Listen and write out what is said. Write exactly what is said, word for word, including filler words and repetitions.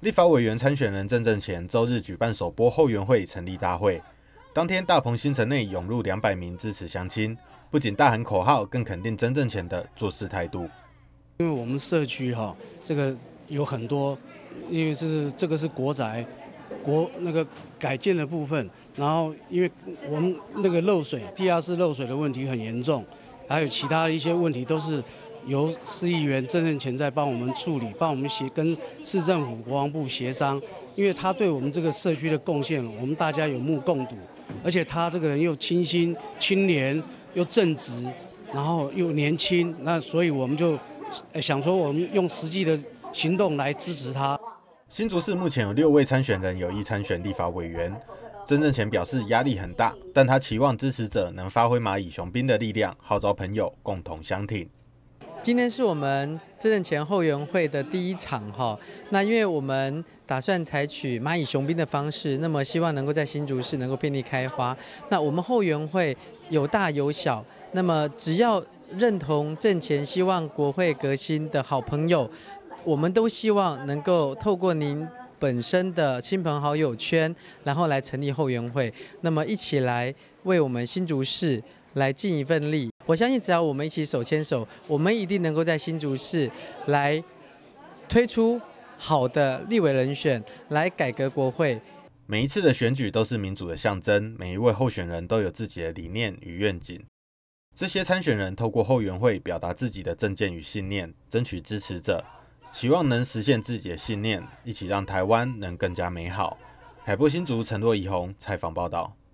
立法委员参选人郑正前周日举办首波后援会成立大会，当天大鹏新城内涌入两百名支持乡亲，不仅大喊口号，更肯定郑正前的做事态度。 因为我们社区哈，这个有很多，因为是这个是国宅，国那个改建的部分，然后因为我们那个漏水，地下室漏水的问题很严重，还有其他的一些问题都是由市议员郑正前在帮我们处理，帮我们协跟市政府国防部协商，因为他对我们这个社区的贡献，我们大家有目共睹，而且他这个人又清新、清廉，又正直，然后又年轻，那所以我们就想说，我们用实际的行动来支持他。 新竹市目前有六位参选人有意参选立法委员，郑正前表示压力很大，但他期望支持者能发挥蚂蚁雄兵的力量，号召朋友共同相挺。 今天是我们郑正前后援会的第一场哈，那因为我们打算采取蚂蚁雄兵的方式，那么希望能够在新竹市能够遍地开花。那我们后援会有大有小，那么只要认同正前希望国会革新的好朋友，我们都希望能够透过您本身的亲朋好友圈，然后来成立后援会，那么一起来为我们新竹市来尽一份力。我相信只要我们一起手牵手，我们一定能够在新竹市来推出好的立委人选，来改革国会。 每一次的选举都是民主的象征，每一位候选人都有自己的理念与愿景。这些参选人透过后援会表达自己的政见与信念，争取支持者，期望能实现自己的信念，一起让台湾能更加美好。凯播新竹陈若怡红采访报道。